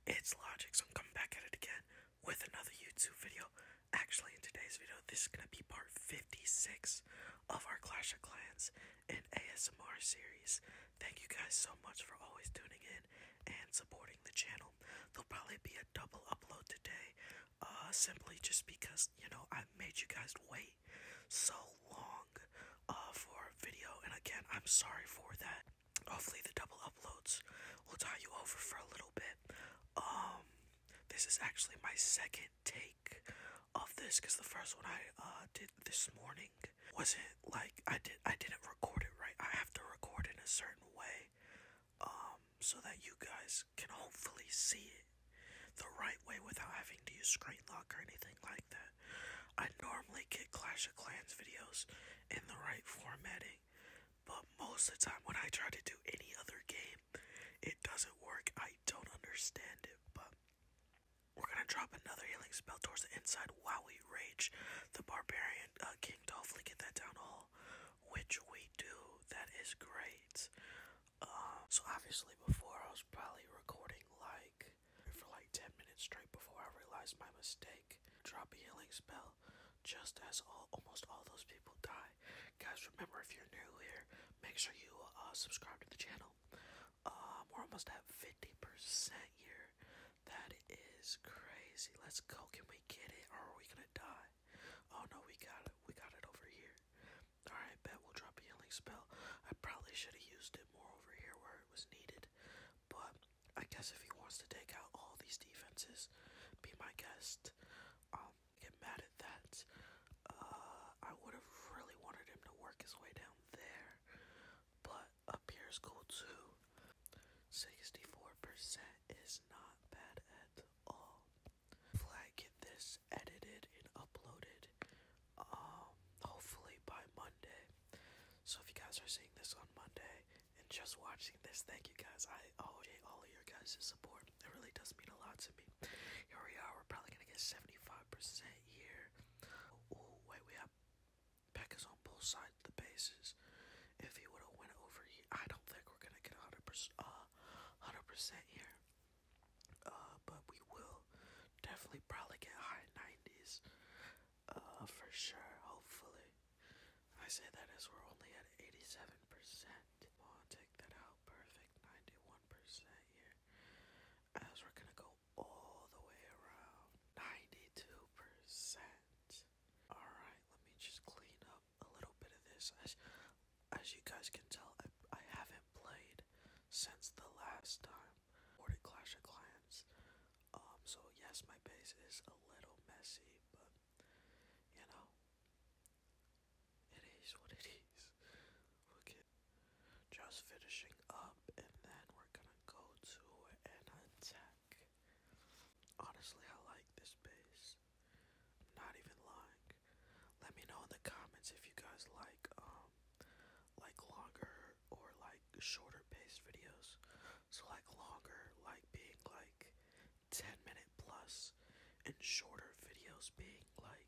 It's Logic, so I'm coming back at it again with another YouTube video. Actually, in today's video, this is going to be part 56 of our Clash of Clans and ASMR series. Thank you guys so much for always tuning in and supporting the channel. There'll probably be a double upload today, simply just because, I made you guys wait so long for a video, and again, I'm sorry for that. Hopefully the double uploads will tie you over for a little bit. This is actually my second take of this because the first one I did this morning wasn't like I didn't record it right. I have to record in a certain way, so that you guys can hopefully see it the right way without having to use screen lock or anything like that. I normally get Clash of Clans videos in the right formatting, but most of the time when I try to do any other game, it doesn't work. I don't understand it, but we're gonna drop another healing spell towards the inside while we rage the Barbarian King to hopefully get that down all, which we do. That is great. So obviously before I was probably recording for 10 minutes straight before I realized my mistake. Drop a healing spell just as almost all those people die. Guys, remember, if you're new here, make sure you subscribe to the channel. We're almost at 50% here. That is crazy. Let's go. Can we get it, or are we gonna die? Oh no, we got it. We got it over here. Alright, bet we'll drop a healing spell. I probably should have used it more over here where it was needed. But I guess if he wants to take out all these defenses, be my guest. Get mad at that. I would have really wanted him to work his way down there. But up here is cool too. 64% is not bad at all. Hopefully I get this edited and uploaded, hopefully by Monday. So if you guys are seeing this on Monday and just watching this, thank you guys. I appreciate all of your guys' support. It really does mean a lot to me. Here we are. We're probably gonna get 75% here. Oh wait, we have Pekka's on both sides of the bases. If he would have went over here, I don't think we're gonna get 100% here. But we will definitely probably get high 90s. For sure, hopefully. I say that as we're only at 87%. Come on, take that out. Perfect. 91% here. As we're gonna go all the way around. 92%. Alright, let me just clean up a little bit of this. As you guys can tell, I haven't played since the last time I recorded Clash of Clans. So yes, my base is a little messy, but you know, it is what it is. Okay, just finishing up, and then we're gonna go to an attack. Honestly, I like this base. I'm not even lying. Let me know in the comments if you guys like longer or shorter paced videos. So longer being 10-minute plus, and shorter videos being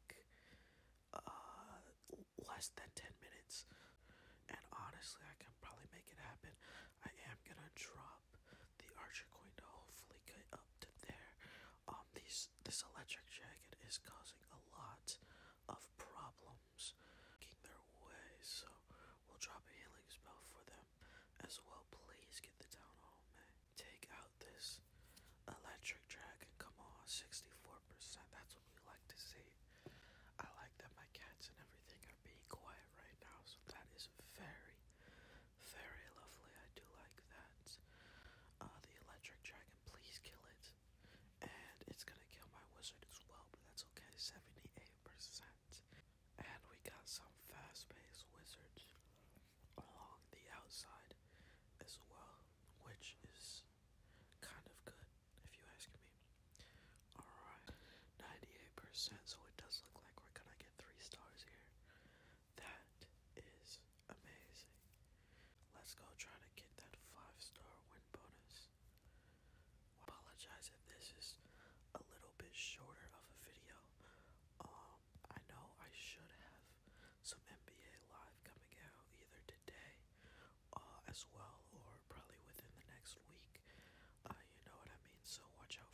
less than 10 minutes. And honestly, I can probably make it happen. I am gonna drop the Archer Queen to hopefully get up to there. This electric jacket is causing a lot of problems making their way, so we'll drop a healing spell for them as well. Please get the town hall, man. Take out this electric dragon. Come on, 64%. That's what we like to see. I like that my cats and everything are being quiet right now, so that is very, very lovely. I do like that. The electric dragon, please kill it. And it's gonna kill my wizard as well, but that's okay. 78%. And we got some fast-paced wizards along the outside as well, which is kind of good, if you ask me. Alright, 98%, so it does look like we're gonna get 3 stars here. That is amazing. Let's go try to get that 5-star win bonus. I apologize if this is a little bit shorter of a video. I know I should have some NBA Live coming out either today as well, or probably within the next week. You know what I mean, so watch out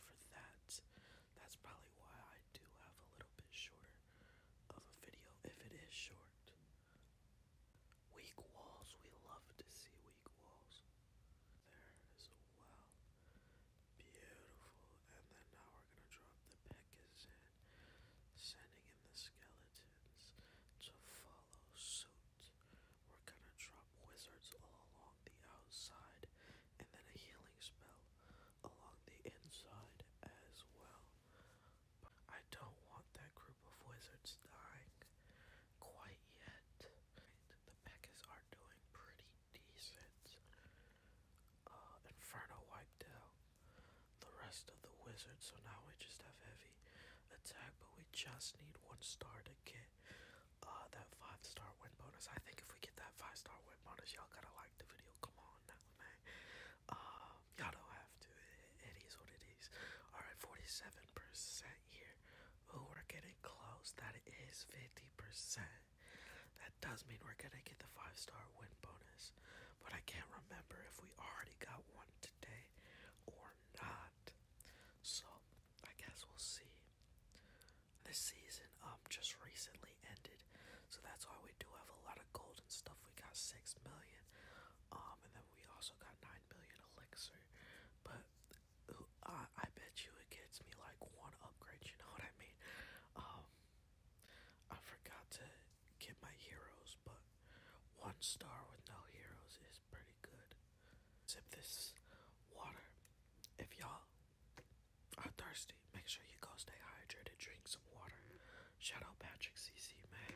Blizzard, so now we just have heavy attack, but we just need 1 star to get that 5-star win bonus. I think if we get that 5-star win bonus, y'all gotta like the video. Come on now, man. Y'all don't have to. It is what it is. Alright, 47% here. Oh, we're getting close. That is 50%. That does mean we're gonna get the 5-star win bonus. But I can't remember if we already got one today or not. So I guess we'll see. This season just recently ended, so that's why we do have a lot of gold and stuff. We got 6 million, and then we also got 9 million elixir. But I bet you it gets me like 1 upgrade. You know what I mean? I forgot to get my heroes, but 1 star with no heroes is pretty good. Sip this water. If y'all are thirsty, make sure you go stay hydrated, drink some water. Shout out Patrick CC, man.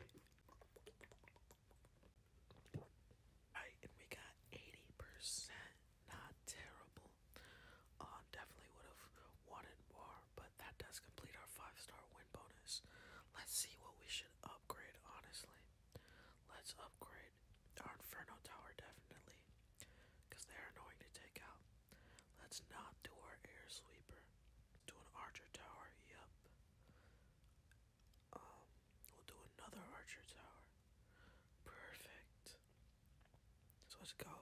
Right, and we got 80%. Not terrible. Definitely would have wanted more, but that does complete our 5-star win bonus. Let's see what we should upgrade, honestly. Let's upgrade our Inferno Tower, definitely, because they're annoying to take out. Let's not do our Air Sweeper. Do an Archer Tower, yep. We'll do another Archer Tower. Perfect. So let's go.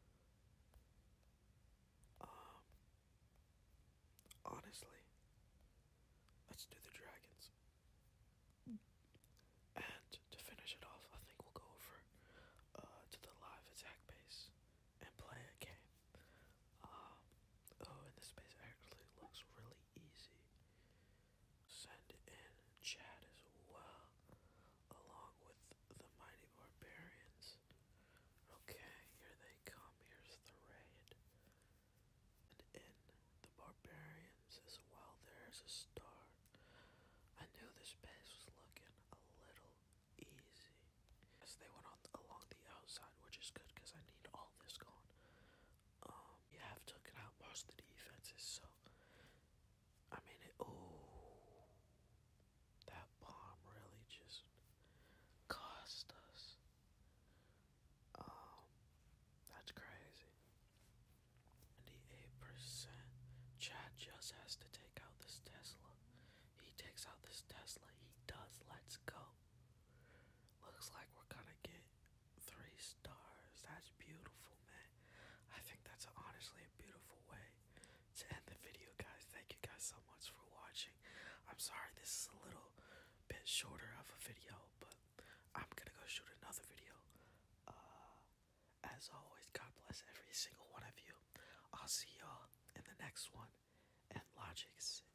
Honestly, let's do the dragons. And to finish it off, I think we'll go over to the live attack base and play a game. And this base actually looks really easy. Send in chat as well, along with the mighty barbarians. Okay, here they come. Here's the raid. And in the barbarians as well, there's a star. I knew this base was looking a little easy. As they went on along the outside, which is good because I need all this gone. You have taken out most of the defenses, so I mean that bomb really just cost us. That's crazy. 98%. Chad just has to take out this Tesla. He takes out this Tesla. He does. Let's go. Looks like we're gonna get 3 stars. That's beautiful, man. I think that's honestly a beautiful way to end the video, guys. Thank you guys so much for watching. I'm sorry this is a little bit shorter of a video, but I'm gonna go shoot another video. As always, God bless every single one of you. I'll see y'all in the next one. And Logix